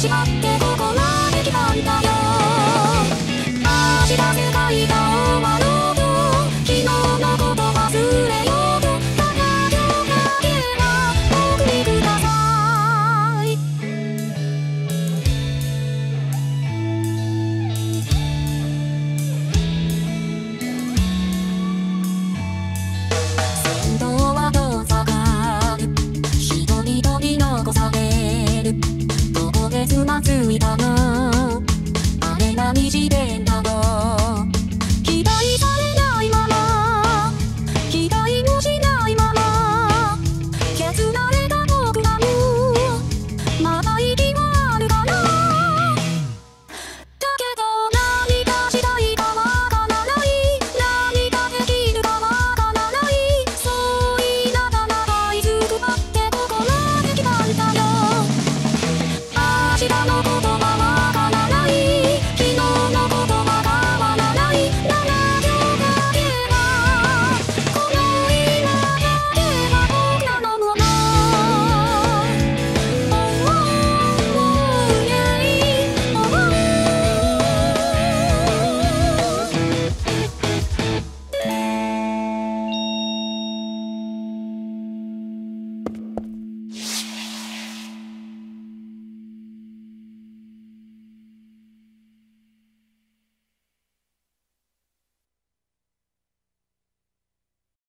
しまってここまで来たんだよ。明日世界が終わろうと昨日のこと忘れようとただ今日だけはお送りください。先導は遠ざかる一人一人残されるどこでつまずいたのあれ何してんだろう期待されないまま期待もしないまま削られた僕らもまだ